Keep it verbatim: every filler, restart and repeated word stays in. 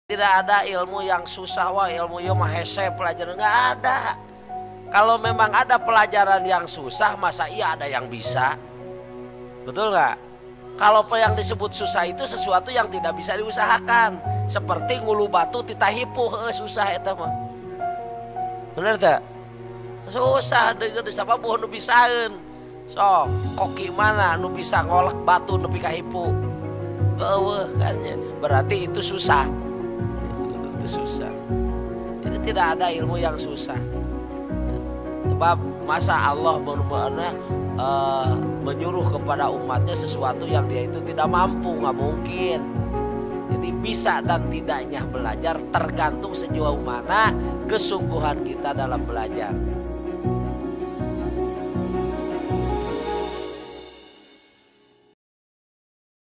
Tidak ada ilmu yang susah, wah ilmu yo mah hese pelajaran, nggak ada. Kalau memang ada pelajaran yang susah, masa iya ada yang bisa? Betul nggak? Kalau yang disebut susah itu sesuatu yang tidak bisa diusahakan, seperti ngulu batu titahipu, eh, susah itu mah. Bener tak? Susah dengan siapa buah nu bisaeun. So, koki mana nu bisa ngolak batu nepi ka hipu? Eueuh kan ya. Berarti itu susah. Itu susah. Jadi tidak ada ilmu yang susah. Sebab masa Allah benar-benar uh, menyuruh kepada umatnya sesuatu yang dia itu tidak mampu, nggak mungkin. Jadi bisa dan tidaknya belajar tergantung sejauh mana kesungguhan kita dalam belajar.